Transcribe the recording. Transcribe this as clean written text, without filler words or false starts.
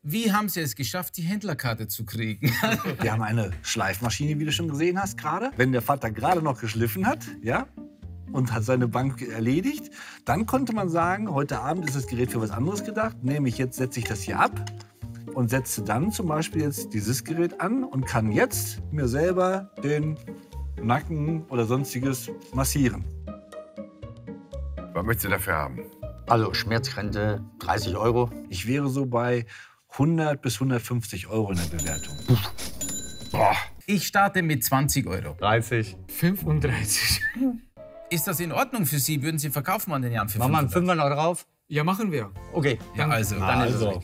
Wie haben Sie es geschafft, die Händlerkarte zu kriegen? Wir haben eine Schleifmaschine, wie du schon gesehen hast gerade. Wenn der Vater gerade noch geschliffen hat, ja, und hat seine Bank erledigt, dann konnte man sagen, heute Abend ist das Gerät für was anderes gedacht. Nämlich jetzt setze ich das hier ab und setze dann zum Beispiel jetzt dieses Gerät an und kann jetzt mir selber den Nacken oder sonstiges massieren. Was möchtest du dafür haben? Also Schmerzgrenze 30 Euro. Ich wäre so bei 100 bis 150 Euro in der Bewertung. Boah. Ich starte mit 20 Euro. 30. 35. Ist das in Ordnung für Sie? Würden Sie verkaufen an den Jahren für Machen wir einen 500? Fünfer noch drauf? Ja, machen wir. Okay. Ja, also. Dann ist es Also.